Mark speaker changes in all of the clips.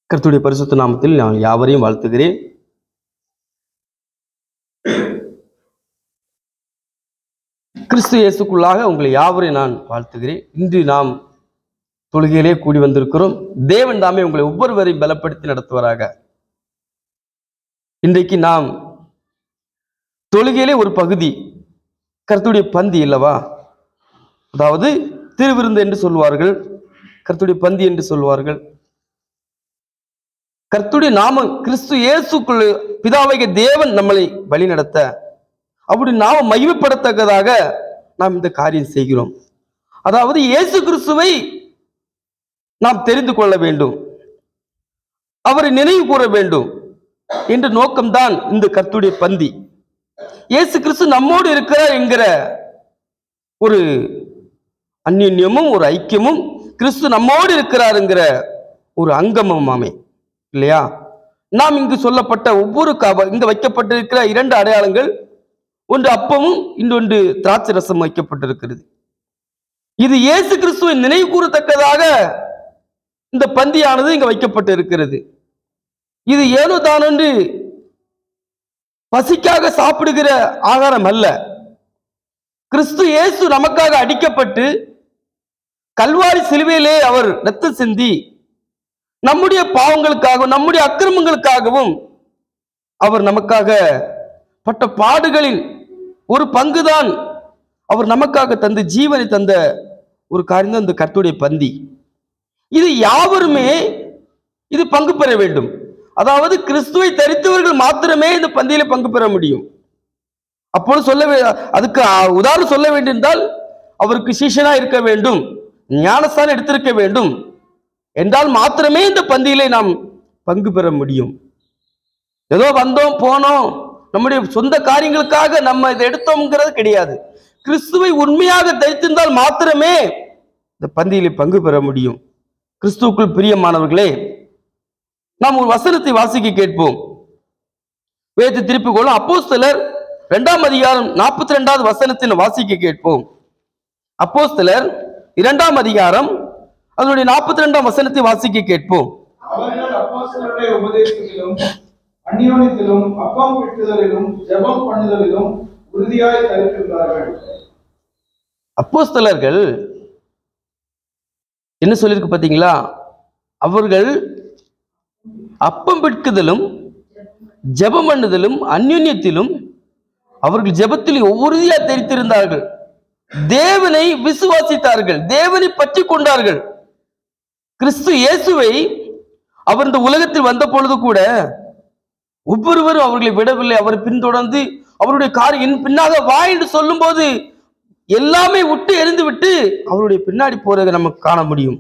Speaker 1: கர்த்தருடைய பரிசுத்த நாமத்தில் நான் யாவரையும் வாழ்த்துகிறேன். கிறிஸ்து இயேசுக்குள்ளாக உங்களை யாவரையும் நான் வாழ்த்துகிறேன். இன்று நாம் தொழுகையிலே கூடி வந்திருக்கிறோம். தேவன் தாமே உங்களை ஒவ்வொருவரையும் பலப்படுத்தி நடத்துவாராக. இன்றைக்கு நாம் தொழுகையிலே ஒரு பகுதி, கர்த்தருடைய பந்தி இல்லவா, அதாவது திருவிருந்து என்று சொல்வார்கள், கர்த்தருடைய பந்தி என்று சொல்வார்கள். கர்த்தருடைய நாமம் கிறிஸ்து இயேசுக்குள் பிதாவாகிய தேவன் நம்மளை வழி நடத்த, அப்படி நாம மகிமைப்படத்தக்கதாக நாம் இந்த காரியம் செய்கிறோம். அதாவது இயேசு கிறிஸ்துவை நாம் தெரிந்து கொள்ள வேண்டும், அவரை நினைவு கூற வேண்டும் என்ற நோக்கம்தான் இந்த கர்த்தருடைய பந்தி. இயேசு கிறிஸ்து நம்மோடு இருக்கிறார் என்கிற ஒரு அந்யோன்யமும் ஒரு ஐக்கியமும், கிறிஸ்து நம்மோடு இருக்கிறார் என்கிற ஒரு அங்கமுமாமே இல்லையா? நாம் இங்கு சொல்லப்பட்ட ஒவ்வொரு இங்கு வைக்கப்பட்டிருக்கிற இரண்டு அடையாளங்கள், ஒன்று அப்பமும் இன்னொன்று திராட்சை ரசம் வைக்கப்பட்டிருக்கிறது. இது இயேசு கிறிஸ்துவை நினைவு கூறத்தக்கதாக இந்த பந்தியானது இங்கு வைக்கப்பட்டு இருக்கிறது. இது ஏனோ தானென்று பசிக்காக சாப்பிடுகிற ஆகாரம் அல்ல. கிறிஸ்து இயேசு நமக்காக அடிக்கப்பட்டு கல்வாரி சிலுவையிலே அவர் இரத்தம் சிந்தி நம்முடைய பாவங்களுக்காகவும் நம்முடைய அக்கிரமங்களுக்காகவும் அவர் நமக்காக பட்ட பாடுகளின் ஒரு பங்குதான் அவர் நமக்காக தந்து ஜீவனை தந்த ஒரு காரியம் தான் இந்த கர்த்தருடைய பந்தி. இது யாவருமே இது பங்கு பெற வேண்டும். அதாவது கிறிஸ்துவை தரித்தவர்கள் மாத்திரமே இந்த பந்தியில பங்கு பெற முடியும். அப்போது அதுக்கு உதாரணம் சொல்ல வேண்டியிருந்தால், அவருக்கு சீஷனா இருக்க வேண்டும், ஞானஸ்தானம் எடுத்திருக்க வேண்டும் என்றால் மாத்திரமே இந்த பந்தியிலே நாம் பங்கு பெற முடியும். ஏதோ வந்தோம் போனோம், நம்முடைய சொந்த காரியங்களுக்காக நம்ம இதை எடுத்தோம்ங்கிறது கிடையாது. கிறிஸ்துவை உண்மையாக தரித்திருந்தால் மாத்திரமே இந்த பந்தியிலே பங்கு பெற முடியும். கிறிஸ்துவுக்குள் பிரியமானவர்களே, நாம் ஒரு வசனத்தை வாசிக்க கேட்போம். வேதத்தை திருப்பிக் கொள்ளும். அப்போஸ்தலர் 2ஆம் அதிகாரம் 42வது வசனத்தின் வாசிக்க கேட்போம். அப்போஸ்தலர் 2ஆம் அதிகாரம் அதனுடைய 42ஆம் வசனத்தை வாசிக்க கேட்போம்.
Speaker 2: அவர்கள் அப்போஸ்தலருடைய உபதேசத்திலும் அந்யோன்யத்திலும் அப்பம் பிட்டுதலிலும் ஜெபம் பண்ணுதலிலும் உறுதியாய் தரித்திருந்தார்கள்.
Speaker 1: அப்போஸ்தலர்கள் என்ன சொல்லியிருக்கு பார்த்தீங்களா? அவர்கள் அப்பம் பிட்குதலும் ஜெபம் பண்ணுதலும் அந்யோன்யத்திலும் அவர்கள் ஜெபத்தில் உறுதியா தெரித்திருந்தார்கள். தேவனை விசுவாசித்தார்கள், தேவனை பற்றி கொண்டார்கள். கிறிஸ்து இயேசுவை அவர் இந்த உலகத்தில் வந்த பொழுது கூட ஒவ்வொருவரும் அவர்களை விடவில்லை. அவர் பின்தொடர்ந்து அவருடைய காரியம் பின்னாக வா என்று சொல்லும் போது எல்லாமே விட்டு எரிந்து விட்டு அவருடைய பின்னாடி போறதை நமக்கு காண முடியும்.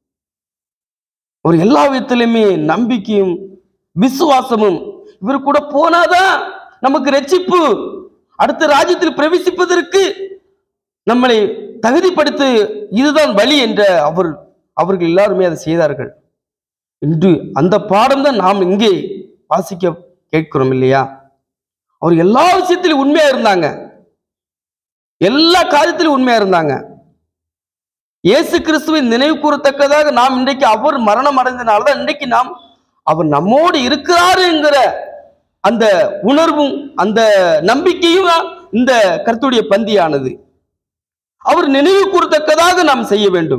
Speaker 1: அவர் எல்லா விதத்திலுமே நம்பிக்கையும் விசுவாசமும், இவர் கூட போனாதான் நமக்கு ரட்சிப்பு, அடுத்த ராஜ்யத்தில் பிரவேசிப்பதற்கு நம்மளை தகுதிப்படுத்து, இதுதான் வழி என்ற அவர்கள் எல்லாருமே அதை செய்தார்கள். இன்று அந்த பாடம் தான் நாம் இங்கே வாசிக்க கேட்கிறோம் இல்லையா? அவர் எல்லா விஷயத்திலும் உண்மையா இருந்தாங்க, எல்லா காரியத்திலும் உண்மையா இருந்தாங்க. இயேசு கிறிஸ்துவை நினைவு கூறத்தக்கதாக நாம் இன்றைக்கு அவர் மரணம் அடைந்தனால்தான் இன்றைக்கு நாம் அவர் நம்மோடு இருக்கிறாரு என்கிற அந்த உணர்வும் அந்த நம்பிக்கையும் இந்த கர்த்தருடைய பந்தியானது. அவர் நினைவு கூறத்தக்கதாக நாம் செய்ய வேண்டும்.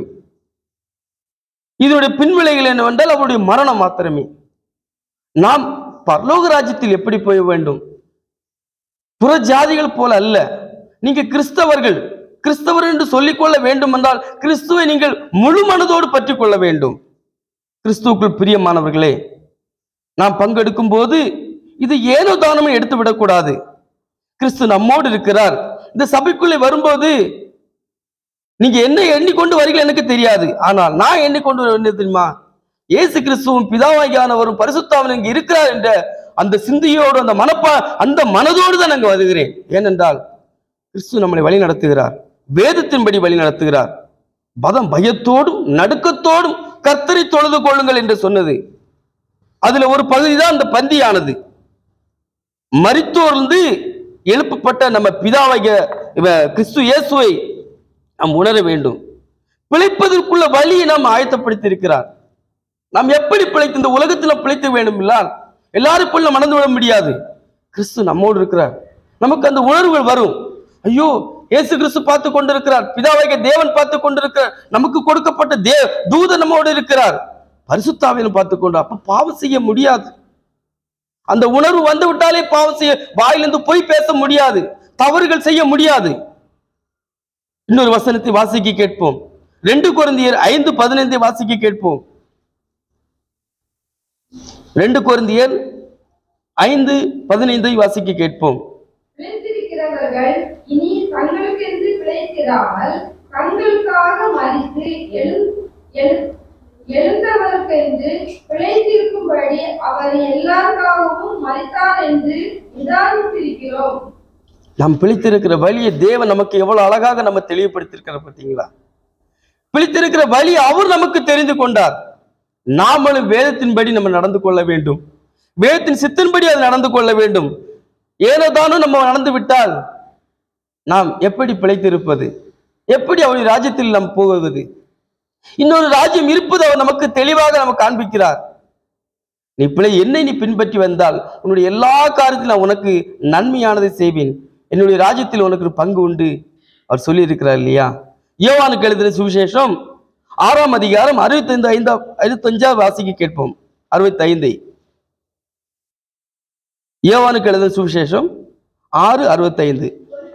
Speaker 1: இதனுடைய பின்விளைகள் என்னவென்றால் அவருடைய மரணம் மாத்திரமே. நாம் பரலோக ராஜ்யத்தில் எப்படி போக வேண்டும்? புற ஜாதிகள் போல அல்ல. நீங்க கிறிஸ்தவர் என்று சொல்லிக்கொள்ள வேண்டும் என்றால் கிறிஸ்துவை நீங்கள் முழு மனதோடு பற்றி கொள்ள வேண்டும். கிறிஸ்துவுக்குள் பிரியமானவர்களே, நாம் பங்கெடுக்கும் போது இது ஏனோ தானமே எடுத்து விடக்கூடாது. கிறிஸ்து நம்மோடு இருக்கிறார். இந்த சபைக்குள்ளே வரும்போது நீங்க என்ன எண்ணிக்கொண்டு வரீர்கள் எனக்கு தெரியாது, ஆனால் நான் எண்ணிக்கொண்டு என்ன தெரியுமா? இயேசு கிறிஸ்துவும் பிதாவாகியானவரும் பரிசுத்தாவின் இங்கு இருக்கிறார் என்ற அந்த சிந்தையோடு அந்த மனதோடு தான் அங்கு வருகிறேன். ஏனென்றால் கிறிஸ்து நம்மளை வழி நடத்துகிறார், வேதத்தின்படி வழி நடத்துகிறார். பயத்தோடும் நடுக்கத்தோடும் கர்த்தரை தொழுது கொள்ளுங்கள் என்று சொன்னது. அதுல ஒரு பகுதி தான் அந்த பந்தியானது. மரித்தோர்ந்து எழுப்பப்பட்ட நம்ம பிதாவாகிய கிறிஸ்து இயேசுவை நாம் உணர வேண்டும். பிழைப்பதற்குள்ள வழியை நாம் ஆயத்தப்படுத்தி இருக்கிறார். நாம் எப்படி பிழைத்து இந்த உலகத்துல பிழைக்க வேண்டும் இல்லால் எல்லாரும் போல மணந்து விட முடியாது. கிறிஸ்து நம்மோடு இருக்கிறார். நமக்கு அந்த உணர்வுகள் வரும். ஐயோ, இயேசு கிறிஸ்து பார்த்து கொண்டிருக்கிறார், பிதாவாகிய தேவன் பார்த்து கொண்டிருக்கிறார், நமக்கு கொடுக்கப்பட்ட தூதன் நம்மோடு இருக்கிறார், பரிசுத்தாவியனும் பார்த்து கொண்டு. அப்ப பாவம் செய்ய முடியாது. அந்த உணர்வு வந்து விட்டாலே பாவம் செய்ய, வாயிலிருந்து போய் பேச முடியாது, தவறுகள் செய்ய முடியாது. இன்னொரு வசனத்தை வாசிக்க கேட்போம். 2 கொரிந்தியர் 5:15 வாசிக்க கேட்போம். 2 கொரிந்தியர் 5:15 வாசிக்க கேட்போம்.
Speaker 3: பிழைத்திருக்கிறவர்கள் இனி தங்களுக்கென்று பிழைத்திராமல் தங்களுக்காக மரித்து எழுந்தவருக்கென்று பிழைத்திருக்கும்படி அவர் எல்லாருக்காகவும் மரித்தார் என்று நிதானித்திருக்கிறோம்.
Speaker 1: நாம் பிழைத்திருக்கிற வழியை தேவன் நமக்கு எவ்வளவு அழகாக நம்ம தெளிவுபடுத்திருக்கிற பார்த்தீங்களா? பிழைத்திருக்கிற வழி அவர் நமக்கு தெரிந்து கொண்டார். நாமளும் வேதத்தின்படி நம்ம நடந்து கொள்ள வேண்டும். வேதத்தின் சித்தின்படி அது நடந்து கொள்ள வேண்டும். ஏனோதானும் நம்ம நடந்து விட்டால் நாம் எப்படி பிழைத்திருப்பது? எப்படி அவருடைய ராஜ்யத்தில் நாம் போவது? இன்னொரு ராஜ்யம் இருப்பது அவர் நமக்கு தெளிவாக நமக்கு காண்பிக்கிறார். நீ என்னை நீ பின்பற்றி வந்தால் உன்னுடைய எல்லா காரியத்திலும் நான் உனக்கு நன்மையானதை செய்வேன், என்னுடைய ராஜ்யத்தில் உனக்கு பங்கு உண்டு அவர் சொல்லி இருக்கிறார் இல்லையா? யோவானுக்கு எழுதின சுவிசேஷம் 6ஆம் அதிகாரம் 65 வாசிக்க கேட்போம். 65 யோவானுக்கு எழுதின சுவிசேஷம் 6:65.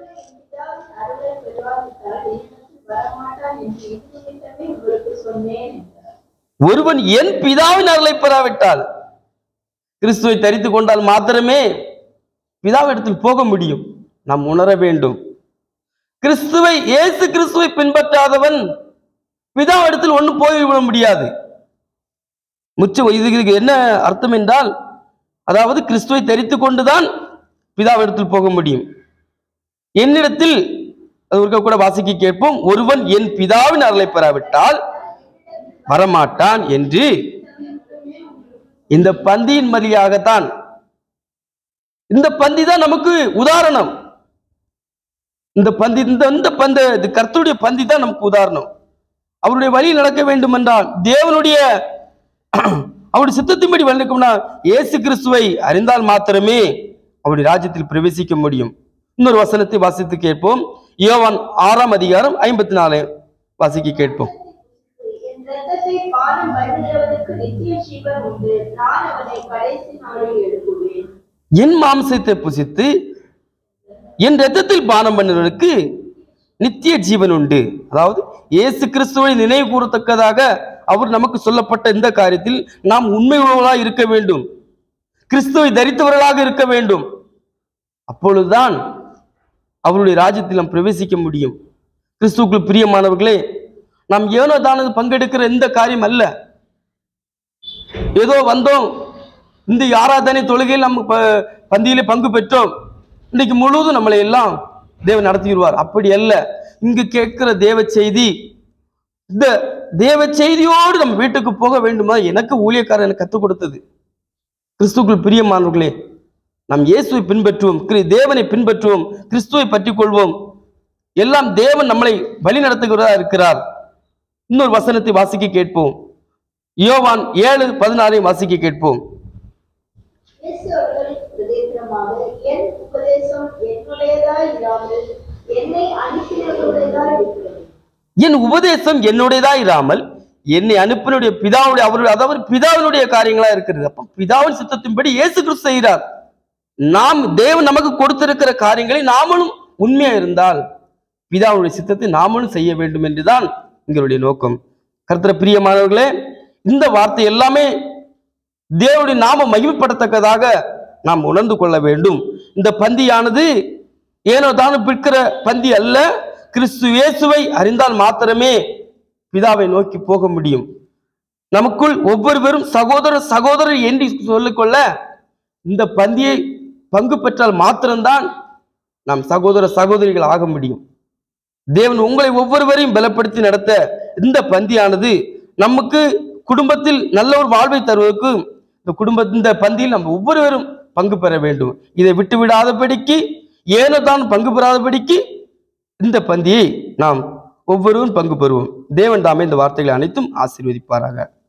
Speaker 1: ஒருவன் என் பிதாவின் அருளை பெறாவிட்டால், கிறிஸ்துவை தரித்து கொண்டால் மாத்திரமே பிதாவிடத்தில் போக முடியும். நாம் உணர வேண்டும். இயேசு கிறிஸ்துவை பின்பற்றாதவன் பிதாவிடத்தில் ஒன்றும் போய்விட முடியாது. இதுக்கு என்ன அர்த்தம் என்றால், அதாவது கிறிஸ்துவை தரித்து கொண்டுதான் பிதாவிடத்தில் போக முடியும். என்னிடத்தில் கூட வாசிக்க கேட்போம். ஒருவன் என் பிதாவின் அருளை பெறாவிட்டால் வரமாட்டான் என்று இந்த பந்தியின் வழியாகத்தான். இந்த பந்தி தான் நமக்கு உதாரணம். இந்த பந்தி கர்த்தருடைய பந்தி தான் நமக்கு உதாரணம். அவருடைய வழியில் நடக்க வேண்டும் என்றால், தேவனுடைய அவருடைய சித்தத்தின்படி வழிநடக்கும்னா இயேசு கிறிஸ்துவை அறிந்தால் மாத்திரமே அவருடைய ராஜ்யத்தில் பிரவேசிக்க முடியும். இன்னொரு வசனத்தை வாசித்து கேட்போம். யோவான் 6ஆம் அதிகாரம் 54 வாசிக்க கேட்போம். என் மாம்சத்தை புசித்து என் இரத்தத்தில் பானம் பண்ணுவதற்கு நித்திய ஜீவன் உண்டு. அதாவது இயேசு கிறிஸ்துவை நினைவு கூறத்தக்கதாக அவர் நமக்கு சொல்லப்பட்ட இந்த காரியத்தில் நாம் உண்மை உள்ளவர்களாக இருக்க வேண்டும், கிறிஸ்துவை தரித்தவர்களாக இருக்க வேண்டும். அப்பொழுதுதான் அவருடைய ராஜ்யத்தில் நாம் பிரவேசிக்க முடியும். கிறிஸ்துவுக்குள் பிரியமானவர்களே, நாம் ஏனோ தானது பங்கெடுக்கிற இந்த காரியம் அல்ல. ஏதோ வந்தோம், இந்த ஆராதனை தொழுகையில் நம்ம பந்தியிலே பங்கு பெற்றோம், இன்னைக்கு முழுவதும் நம்மளை எல்லாம் தேவன் நடத்திடுவார். அப்படி அல்ல. இங்கு கேட்கிற தேவ செய்தி, இந்த தேவ செய்தியோடு நம்ம வீட்டுக்கு போக வேண்டுமா? எனக்கு ஊழியக்காரர் எனக்கு கற்றுக் கொடுத்தது. கிறிஸ்துவுக்குள் பிரியமானவர்களே, நாம் இயேசுவை பின்பற்றுவோம், தேவனை பின்பற்றுவோம், கிறிஸ்துவை பற்றி கொள்வோம். எல்லாம் தேவன் நம்மளை வழி நடத்துகிறதா இருக்கிறார். இன்னொரு வசனத்தை வாசிக்க கேட்போம். யோவான் 7:16 வாசிக்க கேட்போம். என் உபதேசம் என்னுடையதா இராமல் என்னை அனுப்பினுடைய பிதாவுடைய அதாவது பிதாவினுடைய காரியங்களா இருக்கிறது. அப்ப பிதாவின் சித்தத்தின்படி இயேசு கிறிஸ்து செய்கிறார். நாம் தேவன் நமக்கு கொடுத்திருக்கிற காரியங்களை நாமளும் உண்மையா இருந்தால் பிதாவுடைய சித்தத்தை நாமளும் செய்ய வேண்டும் என்றுதான் எங்களுடைய நோக்கம். கர்த்தர் பிரியமானவர்களே, இந்த வார்த்தை எல்லாமே தேவனுடைய நாம மகிமைப்படத்தக்கதாக நாம் உணர்ந்து கொள்ள வேண்டும். இந்த பந்தியானது ஏனோ தானும் பிற்கிற பந்தி அல்ல. கிறிஸ்து இயேசுவை அறிந்தால் மாத்திரமே பிதாவை நோக்கி போக முடியும். நமக்குள் ஒவ்வொருவரும் சகோதரர் என்று சொல்லிக்கொள்ள இந்த பந்தியை பங்கு பெற்றால் மாத்திரம்தான் நாம் சகோதரிகள் ஆக முடியும். தேவன் உங்களை ஒவ்வொருவரையும் பலப்படுத்தி நடத்த இந்த பந்தியானது நமக்கு குடும்பத்தில் நல்ல ஒரு வாழ்வை தருவதற்கு இந்த பந்தியில் நம்ம ஒவ்வொருவரும் பங்கு பெற வேண்டும். இதை விட்டு விடாதபடிக்கு, ஏனோ தான் பங்கு பெறாதபடிக்கு இந்த பந்தியை நாம் ஒவ்வொருவரும் பங்கு பெறுவோம். தேவன் தாமே இந்த வார்த்தைகளை அனைத்தும் ஆசீர்வதிப்பாராக.